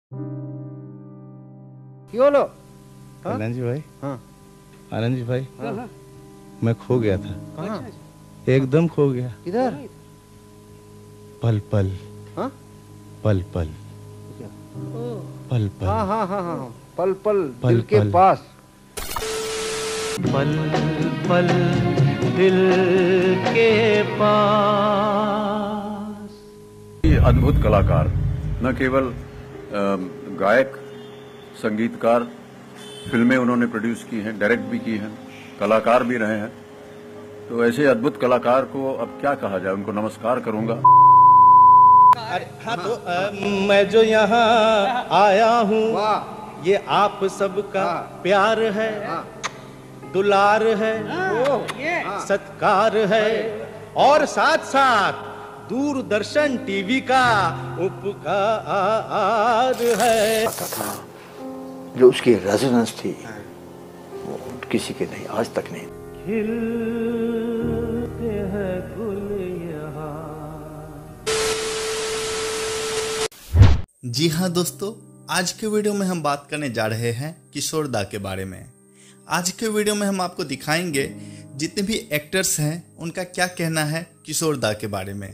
क्यों लो? कल्याण जी भाई, हाँ आनंद जी भाई, हाँ। मैं खो गया था, कहाँ? एकदम खो गया। किधर? पल पल, हाँ पल पल, क्या? पल पल, हाँ हाँ हाँ हाँ, पल पल पल दिल के पल। पास। पल पल दिल के पास। ये अद्भुत कलाकार, न केवल गायक, संगीतकार, फिल्में उन्होंने प्रोड्यूस की हैं, डायरेक्ट भी की हैं, कलाकार भी रहे हैं। तो ऐसे अद्भुत कलाकार को अब क्या कहा जाए, उनको नमस्कार करूंगा। अरे हाँ, तो मैं जो यहाँ आया हूँ, वाह। ये आप सबका हाँ। प्यार है, हाँ दुलार है, हाँ। सत्कार है, और साथ साथ दूरदर्शन टीवी का उपकार है। जो उसकी रेजोनेंस थी वो किसी के नहीं, आज तक नहीं। खिलते हैं गुल यहाँ। जी हाँ दोस्तों, आज के वीडियो में हम बात करने जा रहे हैं किशोर दा के बारे में। आज के वीडियो में हम आपको दिखाएंगे जितने भी एक्टर्स हैं उनका क्या कहना है किशोर दा के बारे में।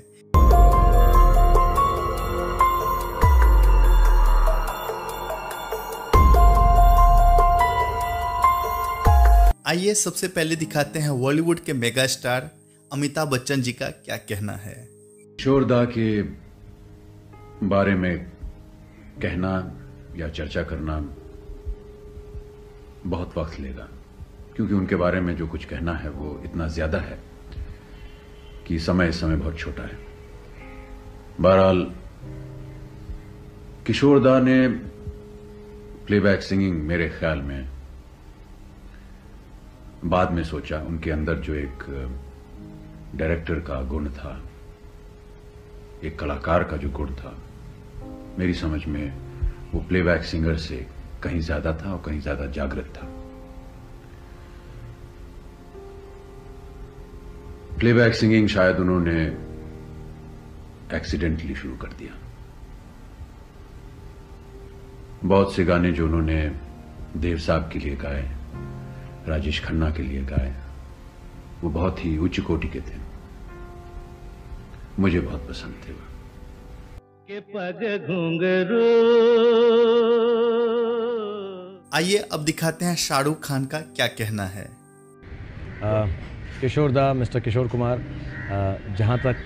आइए सबसे पहले दिखाते हैं बॉलीवुड के मेगा स्टार अमिताभ बच्चन जी का क्या कहना है। किशोर दा के बारे में कहना या चर्चा करना बहुत वक्त लेगा, क्योंकि उनके बारे में जो कुछ कहना है वो इतना ज्यादा है कि समय इस समय बहुत छोटा है। बहरहाल किशोर दा ने प्लेबैक सिंगिंग मेरे ख्याल में बाद में सोचा, उनके अंदर जो एक डायरेक्टर का गुण था, एक कलाकार का जो गुण था, मेरी समझ में वो प्लेबैक सिंगर से कहीं ज्यादा था और कहीं ज्यादा जागृत था। प्लेबैक सिंगिंग शायद उन्होंने एक्सीडेंटली शुरू कर दिया। बहुत से गाने जो उन्होंने देव साहब के लिए गाए, राजेश खन्ना के लिए गाए, वो बहुत ही उच्च कोटि के थे, मुझे बहुत पसंद थे वो। के पग घुंघरू। आइए अब दिखाते हैं शाहरुख खान का क्या कहना है। किशोर दा, मिस्टर किशोर कुमार, जहाँ तक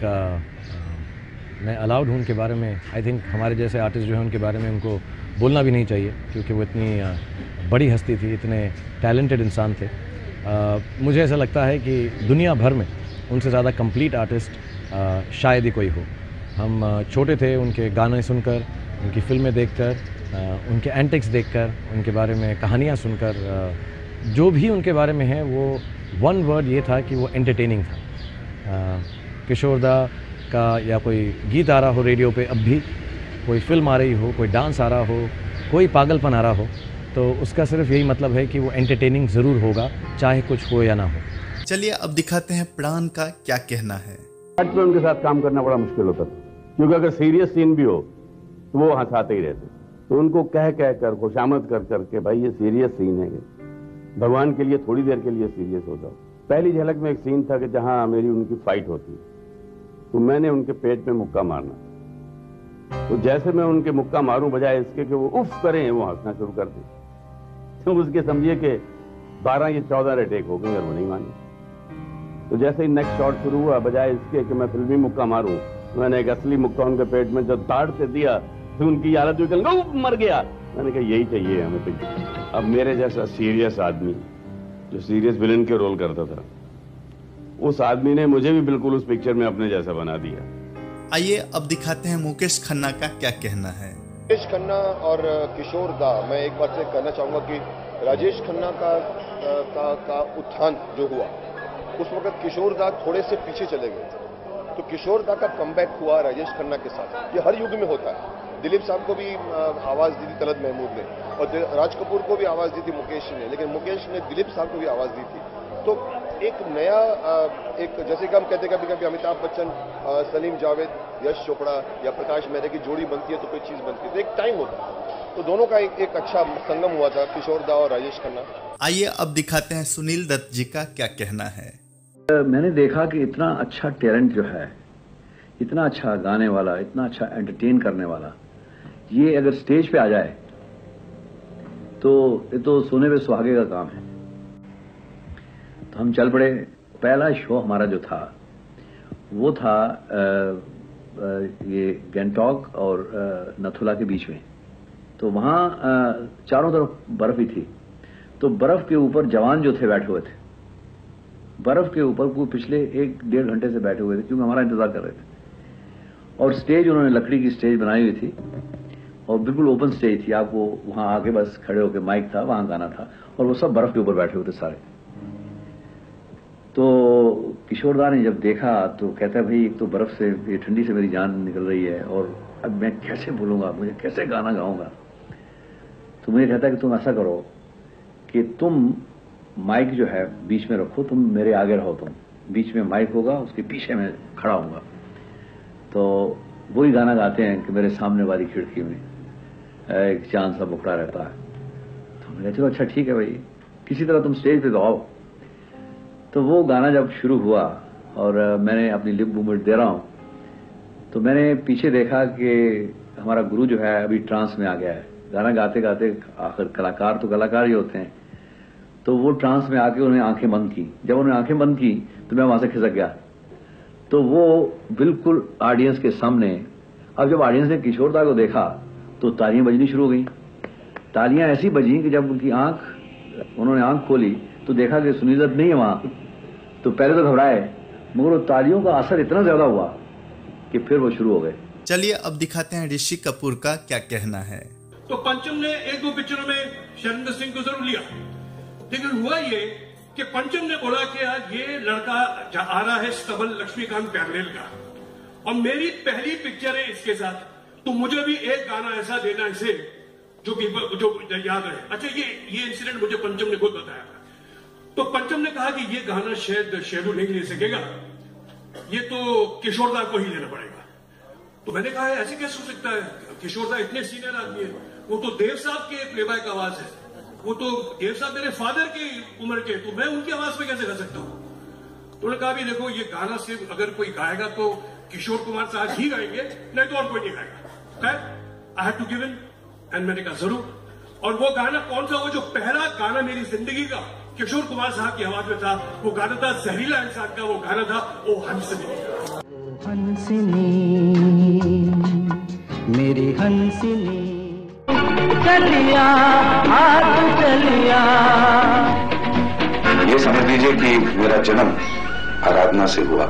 मैं अलाउड हूँ उनके बारे में, आई थिंक हमारे जैसे आर्टिस्ट जो हैं उनके बारे में उनको बोलना भी नहीं चाहिए, क्योंकि वो इतनी बड़ी हस्ती थी, इतने टैलेंटेड इंसान थे। मुझे ऐसा लगता है कि दुनिया भर में उनसे ज़्यादा कंप्लीट आर्टिस्ट शायद ही कोई हो। हम छोटे थे, उनके गाने सुनकर, उनकी फिल्में देखकर, उनके एंटिक्स देखकर, उनके बारे में कहानियाँ सुनकर, जो भी उनके बारे में है वो वन वर्ड ये था कि वो एंटरटेनिंग था। किशोर दा का या कोई गीत आ रहा हो रेडियो पे, अब भी कोई फिल्म आ रही हो, कोई डांस आ रहा हो, कोई पागलपन आ रहा हो, तो उसका सिर्फ यही मतलब है कि वो एंटरटेनिंग ज़रूर होगा, चाहे कुछ हो या ना हो। चलिए अब दिखाते हैं प्राण का क्या कहना है। आज में उनके साथ काम करना बड़ा मुश्किल होता था, क्योंकि अगर सीरियस सीन भी हो तो वो हंसाते ही रहते। तो उनको कह कर खुशामद कर करके, भाई ये सीरियस सीन है, भगवान के लिए थोड़ी देर के लिए सीरियस हो जाओ। पहली झलक में एक सीन था कि जहां मेरी उनकी फाइट होती, तो मैंने उनके पेट में मुक्का मारना, तो जैसे मैं उनके मुक्का मारूं, बजाय इसके कि वो उफ करें, वो हंसना शुरू कर दें। तो उसके समझिए कि 12 या 14 टेक हो गई और वो नहीं मानी। तो जैसे ही नेक्स्ट शॉट शुरू हुआ, बजाय इसके कि मैं फिल्मी मुक्का मारूं, मैंने एक असली मुक्का उनके पेट में जब दाढ़ से दिया, तो उनकी हालत मर गया। मैंने कहा यही चाहिए हमें पिक्चर। अब मेरे जैसा सीरियस आदमी जो सीरियस विलन के रोल करता था, उस आदमी ने मुझे भी बिल्कुल उस पिक्चर में अपने जैसा बना दिया। आइए अब दिखाते हैं मुकेश खन्ना का क्या कहना है। राजेश खन्ना और किशोर दा, मैं एक बात से कहना चाहूंगा कि राजेश खन्ना का उत्थान जो हुआ, उस वक्त किशोर दा थोड़े से पीछे चले गए थे। तो किशोर दा का कमबैक हुआ राजेश खन्ना के साथ। ये हर युग में होता है। दिलीप साहब को भी आवाज दी थी तलत महमूद ने, और राज कपूर को भी आवाज दी थी मुकेश ने, लेकिन मुकेश ने दिलीप साहब को भी आवाज दी थी। तो एक नया, एक जैसे कि हम कहते हैं कभी कभी अमिताभ बच्चन, सलीम जावेद, यश चोपड़ा या प्रकाश मेहरा की जोड़ी बनती है तो कोई चीज बनती है, तो एक टाइम होता है। तो दोनों का एक अच्छा संगम हुआ था, किशोर दा और राजेश खन्ना। आइए अब दिखाते हैं सुनील दत्त जी का क्या कहना है। मैंने देखा कि इतना अच्छा टैलेंट जो है, इतना अच्छा गाने वाला, इतना अच्छा एंटरटेन करने वाला, ये अगर स्टेज पे आ जाए तो ये तो सोने पे सुहागे का काम है। तो हम चल पड़े। पहला शो हमारा जो था वो था ये गैंगटॉक और नथुला के बीच में। तो वहां चारों तरफ बर्फ ही थी। तो बर्फ के ऊपर जवान जो थे बैठे हुए थे, बर्फ के ऊपर वो पिछले 1-1.5 घंटे से बैठे हुए थे, क्योंकि हमारा इंतजार कर रहे थे। और स्टेज उन्होंने लकड़ी की स्टेज बनाई हुई थी और बिल्कुल ओपन स्टेज थी। आपको वहां आके बस खड़े होकर, माइक था, वहां गाना था, और वो सब बर्फ के ऊपर बैठे हुए थे सारे। तो किशोर दा ने जब देखा तो कहता है, भाई एक तो बर्फ से, ये ठंडी से मेरी जान निकल रही है, और अब मैं कैसे बोलूंगा, मुझे कैसे गाना गाऊंगा। तो मुझे कहता है कि तुम ऐसा करो कि तुम माइक जो है बीच में रखो, तुम मेरे आगे रहो, तुम बीच में माइक होगा, उसके पीछे मैं खड़ा हूंगा। तो वही गाना गाते हैं कि मेरे सामने वाली खिड़की में एक चांद सा मुखड़ा रहता है। तो मैंने चलो अच्छा ठीक है भाई, किसी तरह तुम स्टेज पे तो आओ। तो वो गाना जब शुरू हुआ और मैंने अपनी लिप मूवमेंट दे रहा हूं, तो मैंने पीछे देखा कि हमारा गुरु जो है अभी ट्रांस में आ गया है। गाना गाते गाते आखिर कलाकार तो कलाकार ही होते हैं। तो वो ट्रांस में आके उन्होंने आंखें बंद की। जब उन्होंने आंखें बंद की तो मैं वहां से खिसक गया। तो वो बिल्कुल ऑडियंस के सामने, अब जब ऑडियंस ने किशोर दा को देखा तो तालियां बजनी शुरू हो गई। तालियां ऐसी बजी कि जब उन्होंने आंख खोली तो देखा कि सुनील दत्त नहीं है वहां। तो पहले तो घबराए, मगर वो तालियों का असर इतना ज्यादा हुआ कि फिर वो शुरू हो गए। चलिए अब दिखाते हैं ऋषि कपूर का क्या कहना है। तो पंचम ने 1-2 पिक्चरों में शैलेंद्र सिंह को जरूर लिया, लेकिन हुआ ये कि पंचम ने बोला कि आज ये लड़का आ रहा है स्टबल लक्ष्मीकांत पैरेलल का, और मेरी पहली पिक्चर है इसके साथ, तो मुझे भी एक गाना ऐसा देना इसे जो याद रहे। अच्छा, ये इंसिडेंट मुझे पंचम ने खुद बताया था। तो पंचम ने कहा कि ये गाना शायद शेरू नहीं ले सकेगा, ये तो किशोर दा को ही लेना पड़ेगा। तो मैंने कहा ऐसे कैसे हो सकता है, किशोर दा इतने सीनियर आदमी है, वो तो देव साहब के प्लेबैक आवाज है, वो तो देव साहब मेरे फादर की उम्र के, तो मैं उनकी आवाज में कैसे गा सकता हूं। तो उन्होंने कहा भी देखो, ये गाना सिर्फ अगर कोई गाएगा तो किशोर कुमार साहब ही गाएंगे, नहीं तो और कोई नहीं गाएगा। खैर, I have to give in, and मैंने कहा जरूर। और वो गाना कौन सा, वो जो पहला गाना मेरी जिंदगी का किशोर कुमार साहब की आवाज में था, वो गाना था जहरीला इंसान का, वो गाना था ओ हंसनी। हंसनी मेरी हंसनी, चलिया हाथ चलिया। ये समझ लीजिए कि मेरा जन्म आराधना से हुआ,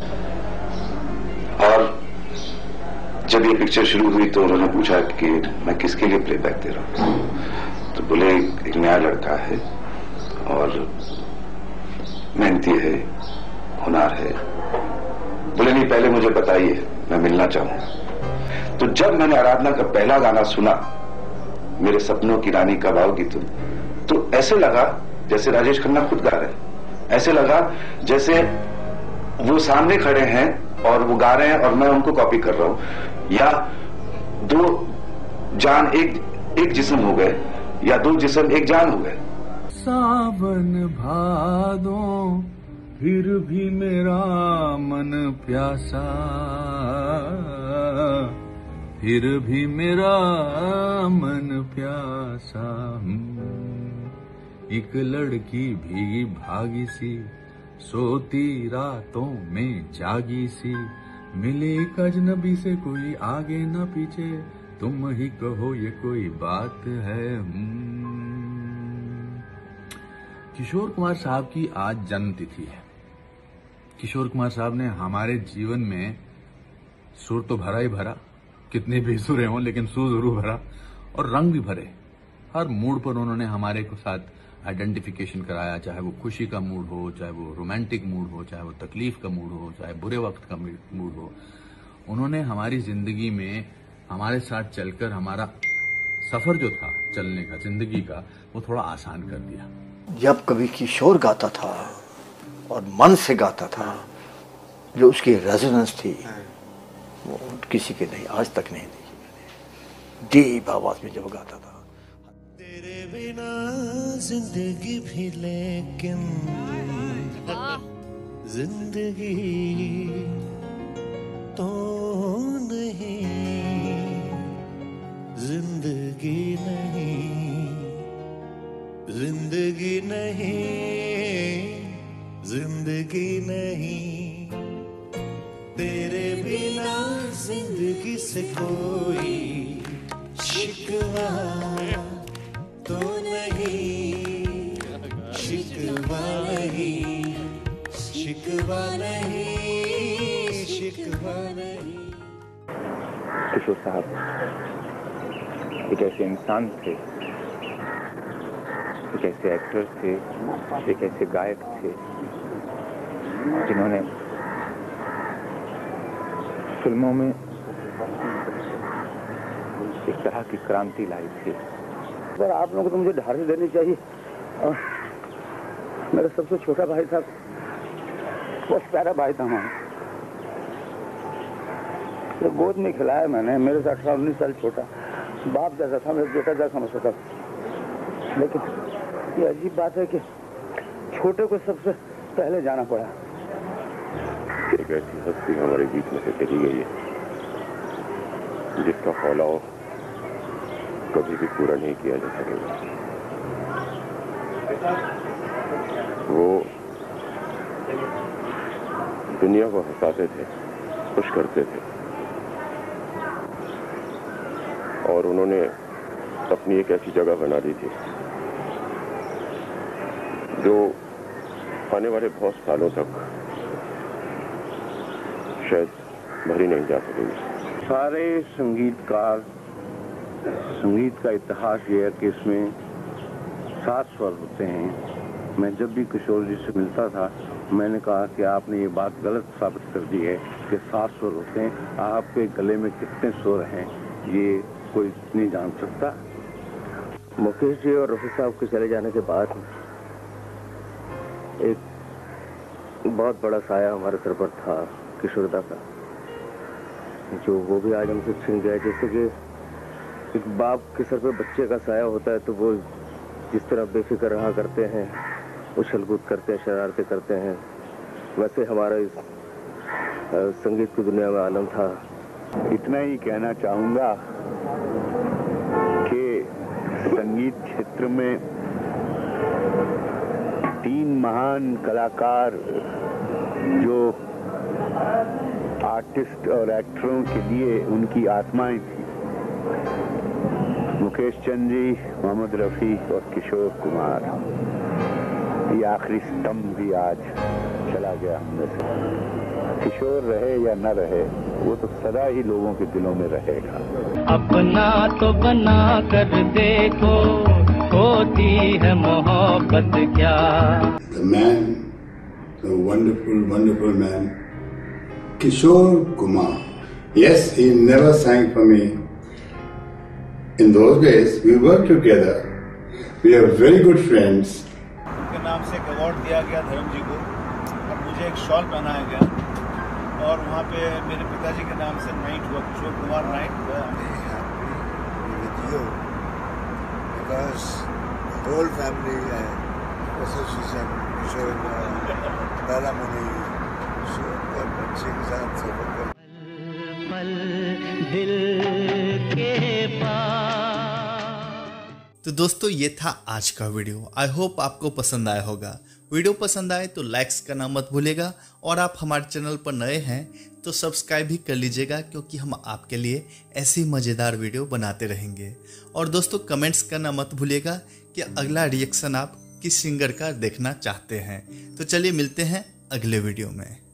और जब ये पिक्चर शुरू हुई तो उन्होंने पूछा कि मैं किसके लिए प्लेबैक दे रहा हूं। तो बोले एक नया लड़का है और मेहनती है, हुनर है। बोले नहीं, पहले मुझे बताइए, मैं मिलना चाहूंगा। तो जब मैंने आराधना का पहला गाना सुना, मेरे सपनों की रानी कब आओगी तुम, तो ऐसे लगा जैसे राजेश खन्ना खुद गा रहे हैं। ऐसे लगा जैसे वो सामने खड़े हैं और वो गा रहे हैं और मैं उनको कॉपी कर रहा हूं, या दो जान एक जिस्म हो गए, या दो जिस्म एक जान हो गए। सावन भादो फिर भी मेरा मन प्यासा, फिर भी मेरा मन प्यासा। एक लड़की भीगी भागी सी, सोती रातों में जागी सी, मिले एक अजनबी से कोई आगे न पीछे, तुम ही कहो ये कोई बात है। किशोर कुमार साहब की आज जन्म तिथि है। किशोर कुमार साहब ने हमारे जीवन में सुर तो भरा ही भरा, कितने बेसुरे हों लेकिन सुर जरूर भरा, और रंग भी भरे। हर मूड पर उन्होंने हमारे को साथ आइडेंटिफिकेशन कराया, चाहे वो खुशी का मूड हो, चाहे वो रोमांटिक मूड हो, चाहे वो तकलीफ का मूड हो, चाहे बुरे वक्त का मूड हो। उन्होंने हमारी जिंदगी में हमारे साथ चलकर हमारा सफर जो था चलने का, जिंदगी का, वो थोड़ा आसान कर दिया। जब कभी किशोर गाता था और मन से गाता था, जो उसकी रेजोनेंस थी वो किसी के नहीं, आज तक नहीं देखी मैंने। डीप आवाज में जब गाता था। तेरे बिना जिंदगी भी लेकिन जिंदगी तो नहीं, जिंदगी नहीं, जिंदगी नहीं, जिंदगी नहीं, तेरे बिना जिंदगी से कोई शिकवा तो नहीं, शिकवा नहीं, शिकवा नहीं, शिकवा नहीं। किशोर साहब एक ऐसे इंसान थे, एक ऐसे एक्टर थे, एक ऐसे गायक थे जिन्होंने फिल्मों में एक तरह की क्रांति लाई थी। सर आप लोगों को तो मुझे ढाल देनी चाहिए। मेरा सबसे छोटा भाई था, बहुत प्यारा भाई था हमारा, तो गोद में खिलाया मैंने, मेरे से 18-19 साल छोटा, बाप जैसा था, मेरा बेटा जैसा समझ सकता। लेकिन ये अजीब बात है कि छोटे को सबसे पहले जाना पड़ा। एक ऐसी हस्ती हमारे बीच में से चली गई है जिसका फॉलो कभी भी पूरा नहीं किया जा सकेगा। वो दुनिया को हंसाते थे, खुश करते थे, और उन्होंने अपनी एक ऐसी जगह बना दी थी जो आने वाले बहुत सालों तक शायद भरी नहीं जा सकेगी। सारे संगीतकार, संगीत का इतिहास ये है कि इसमें 7 स्वर होते हैं। मैं जब भी किशोर जी से मिलता था मैंने कहा कि आपने ये बात गलत साबित कर दी है कि 7 स्वर होते हैं। आपके गले में कितने स्वर हैं ये कोई नहीं जान सकता। मुकेश जी और रफी साहब के चले जाने के बाद एक बहुत बड़ा साया हमारे सर पर था किशोरदा का, जो वो भी आज हमसे छिन गया। जैसे कि एक बाप के सर पर बच्चे का साया होता है तो वो जिस तरह बेफिक्र रहा करते हैं, उछल-कूद करते हैं, शरारतें करते हैं, वैसे हमारा इस संगीत की दुनिया में आलम था। इतना ही कहना चाहूंगा कि संगीत क्षेत्र में 3 महान कलाकार जो आर्टिस्ट और एक्टरों के लिए उनकी आत्माएं थी, मुकेश चंद जी, मोहम्मद रफ़ी और किशोर कुमार। ये आखिरी स्तंभ भी आज चला गया हमने से। किशोर रहे या न रहे वो तो सदा ही लोगों के दिलों में रहेगा। अपना तो बना कर देखो होती है मोहब्बत क्या। The man, the wonderful man, Kishore Kumar. Yes, he never sang for me. In those days, we worked together. We are very good friends. उनके नाम से एक अवार्ड दिया गया धर्म जी को और मुझे एक शॉल पहनाया गया और वहाँ पे मेरे पिताजी के नाम से नाइट हुआ, किशोर कुमार नाइट हुआ। With you, because the whole family association, Kishore Dada Mani, Singh Sahab से पल दिल के पास। तो दोस्तों ये था आज का वीडियो। आई होप आपको पसंद आया होगा। वीडियो पसंद आए तो लाइक्स करना मत भूलिएगा और आप हमारे चैनल पर नए हैं तो सब्सक्राइब भी कर लीजिएगा, क्योंकि हम आपके लिए ऐसी मज़ेदार वीडियो बनाते रहेंगे। और दोस्तों कमेंट्स करना मत भूलिएगा कि अगला रिएक्शन आप किस सिंगर का देखना चाहते हैं। तो चलिए मिलते हैं अगले वीडियो में।